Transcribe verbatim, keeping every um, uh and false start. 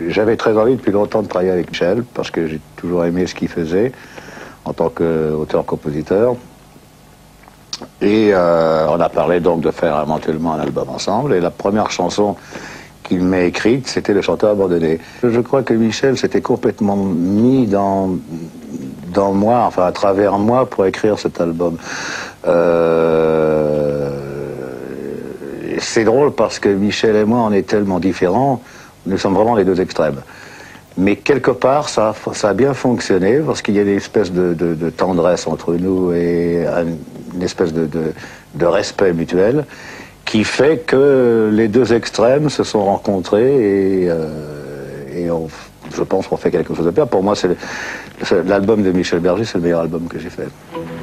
J'avais très envie depuis longtemps de travailler avec Michel, parce que j'ai toujours aimé ce qu'il faisait en tant qu'auteur-compositeur. Et euh, on a parlé donc de faire éventuellement un album ensemble. Et la première chanson qu'il m'a écrite, c'était Le chanteur abandonné. Je crois que Michel s'était complètement mis dans, dans moi, enfin à travers moi, pour écrire cet album. Euh, c'est drôle parce que Michel et moi, on est tellement différents, nous sommes vraiment les deux extrêmes. Mais quelque part, ça, ça a bien fonctionné, parce qu'il y a une espèce de, de, de tendresse entre nous et une espèce de, de, de respect mutuel, qui fait que les deux extrêmes se sont rencontrés et, euh, et on, je pense qu'on fait quelque chose de bien. Pour moi, c'est l'album de Michel Berger, c'est le meilleur album que j'ai fait.